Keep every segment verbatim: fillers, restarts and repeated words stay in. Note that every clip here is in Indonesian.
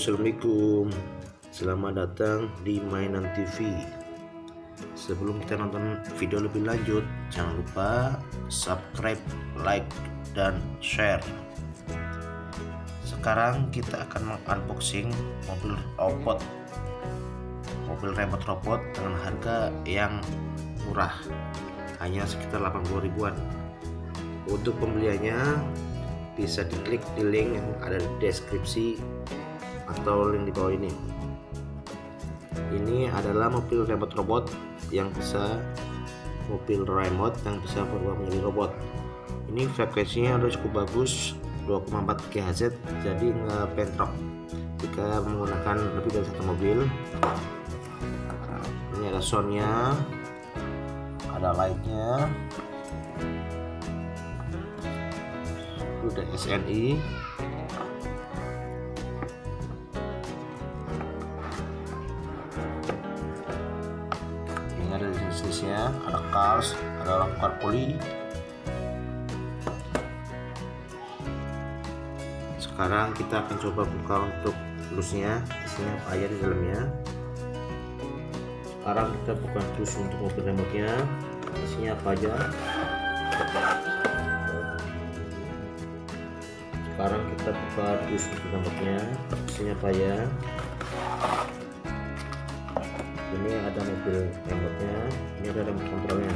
Assalamualaikum, selamat datang di Mainan T V. Sebelum kita nonton video lebih lanjut, jangan lupa subscribe, like, dan share. Sekarang kita akan mengunboxing mobil robot, mobil remote robot dengan harga yang murah, hanya sekitar delapan puluh ribuan. Untuk pembeliannya bisa diklik di link yang ada di deskripsi atau link di bawah ini. Ini adalah mobil remote robot yang bisa mobil remote yang bisa berubah menjadi robot. Ini frekuensinya udah cukup bagus, dua koma empat gigahertz, jadi nggak bentrok jika menggunakan lebih dari satu mobil. Ini ada soundnya, ada lightnya, udah S N I, ini ada jenis-jenisnya, ada cars, ada car poli. Sekarang kita akan coba buka untuk plusnya, isinya apa aja di dalamnya. Sekarang kita buka plus untuk mobil remote-nya, isinya apa aja. Sekarang kita buka dus untuk remote-nya, isinya apa ya. Ini ada mobil remote-nya, ini ada remote kontrolnya.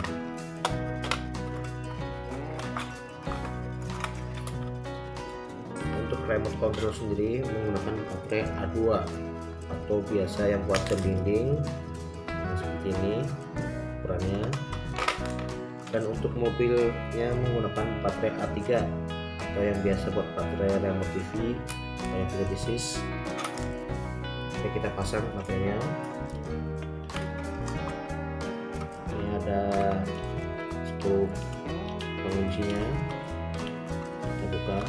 Untuk remote control sendiri menggunakan baterai A dua atau biasa yang buat dinding, nah, seperti ini ukurannya. Dan untuk mobilnya menggunakan baterai A tiga atau yang biasa buat baterai remote T V yang tiga pieces. Oke, kita pasang baterainya. Ini ada sepuluh penguncinya, kita buka.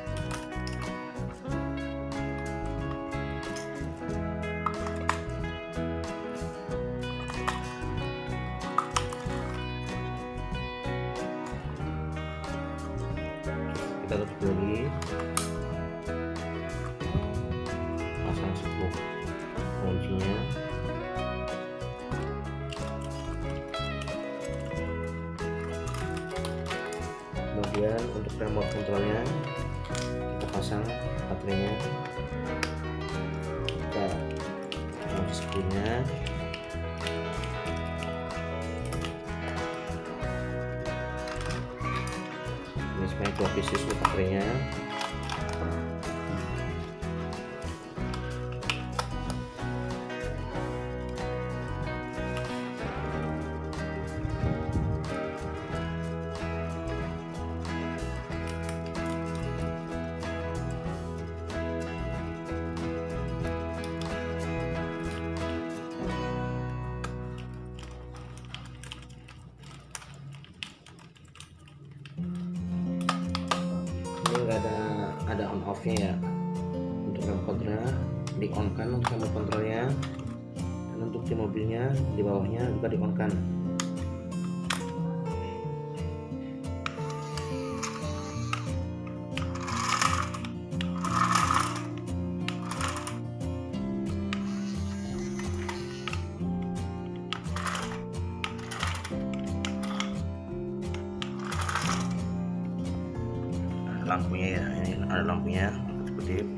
Kita tutup lagi, pasang sepuluh kuncinya. Kemudian untuk remote kontrolnya kita pasang baterainya, kita kunci sepinya. Ini sebenarnya dua pieces untuk baterainya. Nggak ada ada on off nya ya. Untuk remote controlnya di on kan untuk remote controlnya, dan untuk di mobilnya di bawahnya juga di on kan. Lampunya ya, ini ada lampunya seperti